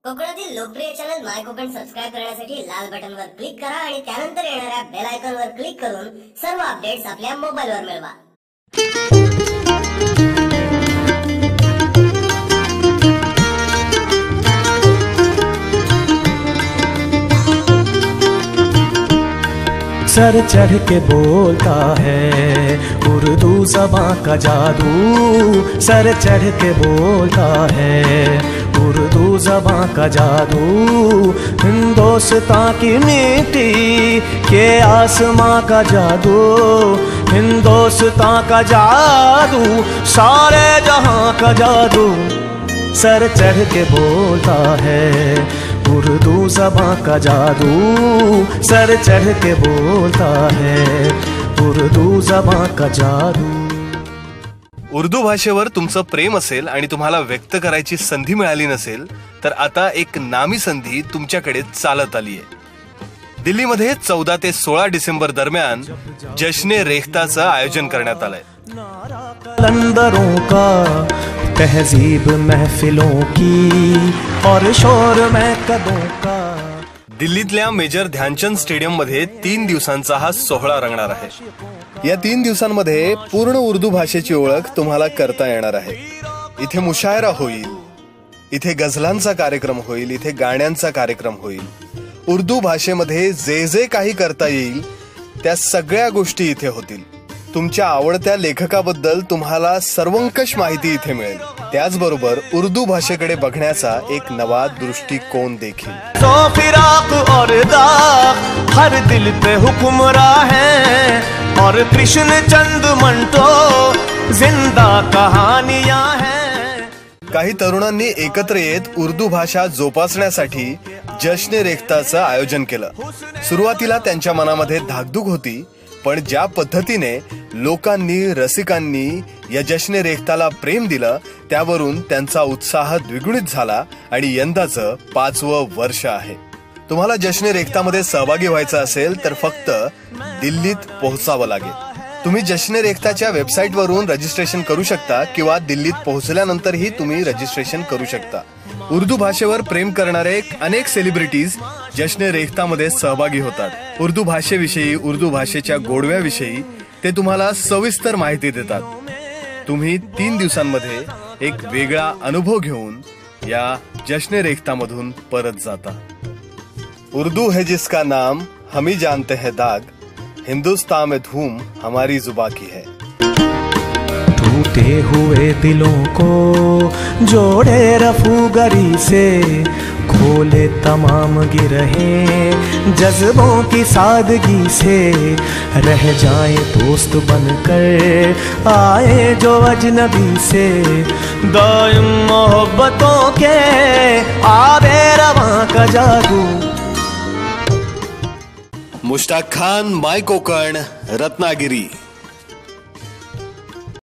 कोकणातील लोकप्रिय चॅनल माय कोकण सबस्क्राइब करण्यासाठी लाल बटनवर क्लिक करा आणि त्यानंतर येणाऱ्या बेल आयकॉनवर क्लिक करून सर्व अपडेट्स आपल्या मोबाईलवर मिळवा। सर चढ़ के बोलता है उर्दू ज़बां का जादू, सर चढ़ के बोलता है उर्दू ज़बां का जादू। हिंदुस्तान की मिट्टी के आसमां का जादू, हिंदुस्तान का जादू, सारे जहां का जादू। सर चढ़ के बोलता है उर्दू ज़बां का जादू, सर चढ़ के बोलता है उर्दू ज़बां का जादू। उर्दू भाषेवर तुमचं प्रेम असेल आणि तुम्हाला व्यक्त करायची संधी मिळाली नसेल तर आता एक नामी संधी तुमच्याकडे चालत आली आहे। दिल्लीमध्ये 14 ते 16 डिसेंबर दरम्यान जश्न-ए-रेख्ताचं आयोजन करण्यात आलंय। कलंदरों का तहजीब महफिलों की और शोर महकदों का। दिल्लीतल्या मेजर ध्यानचंद स्टेडियम मध्ये 3 दिवसांचा हा सोहळा रंगणार आहे। या 3 दिवसांमध्ये पूर्ण उर्दू भाषेची ओळख तुम्हाला करता येणार आहे। इथे मुशायरा होईल, इथे गझलांचा कार्यक्रम होईल, इथे गाण्यांचा कार्यक्रम होईल। उर्दू भाषेमध्ये जे जे काही करता येईल त्या सगळ्या गोष्टी इथे होतील। तुमच्या आवडत्या लेखकाबद्दल तुम्हाला सर्वंकष माहिती इथे मिळेल। त्याचबरोबर उर्दू भाषेकडे बघण्याचा एक नवा दृष्टिकोन देखील। तो फिराक और दाग हर दिल पे हुक्मरां है और कृष्ण चंद मंटो जिंदा कहानियां हैं। काही तरुणांनी एकत्र येत उर्दू भाषा जोपासण्यासाठी जश्न-ए-रेख्ताचं आयोजन केलं। सुरुवातीला त्यांच्या मनामध्ये धाकधूक होती, पण ज्या पद्धतीने लोकांनी रसिकांनी या जश्न-ए-रेख्ताला प्रेम दिलं त्यावरून त्यांचा उत्साह द्विगुणित झाला आणि यंदाचं 5वं वर्ष आहे। तुम्हाला जश्न-ए-रेख्तामध्ये सहभागी व्हायचं असेल तर फक्त दिल्लीत पोहोचावं लागेल। तुम्ही जश्न-ए-रेख्ताच्या वेबसाईटवरून रजिस्ट्रेशन करू शकता किंवा दिल्लीत पोहोचल्यानंतरही तुम्ही रजिस्ट्रेशन करू शकता। उर्दू भाषेवर प्रेम करणारे अनेक सेलिब्रिटीज जश्न-ए-रेख्तामध्ये सहभागी होतात। उर्दू भाषेविषयी, उर्दू भाषेच्या गोडव्याविषयी ते तुम्हाला सविस्तर माहिती देतात। तुम्ही 3 दिवसांमध्ये एक वेगळा अनुभव घेऊन या जश्न-ए-रेख्तामधून परत जाता। उर्दू है जिसका नाम हम ही जानते हैं दाग, हिंदुस्तान में धूम हमारी जुबां की है। टूटे हुए दिलों को जोड़े रफूगरी से, खोले तमाम गिरहें जज्बों की सादगी से। रह जाए दोस्त बनकर आए जो अजनबी से, दायम मोहब्बतों के आबे रवां का जादू। मुश्ताक खान, माय कोकण, रत्नागिरी।